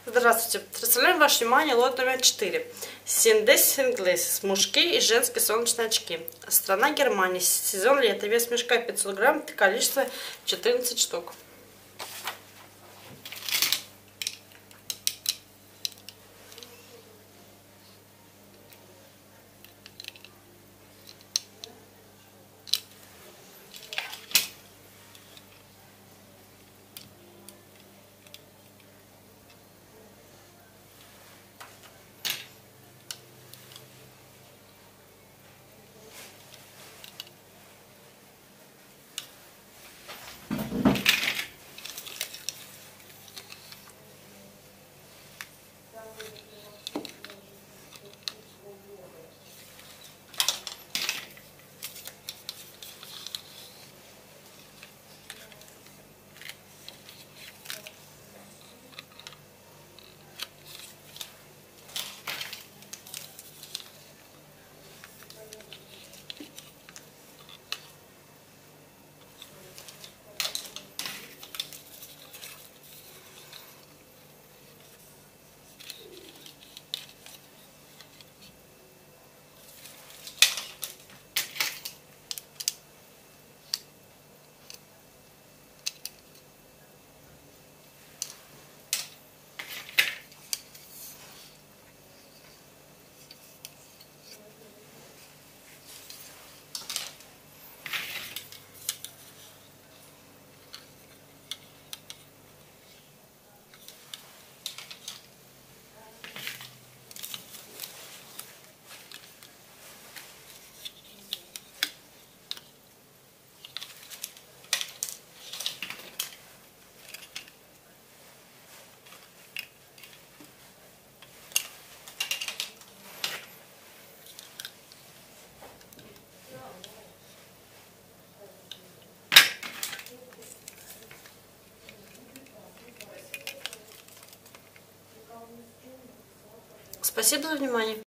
Здравствуйте! Представляем ваше внимание лот номер 4. Синдес Sunglasses. Мужские и женские солнечные очки. Страна Германия. Сезон лета. Вес мешка 500 грамм. Количество 14 штук. Спасибо за внимание.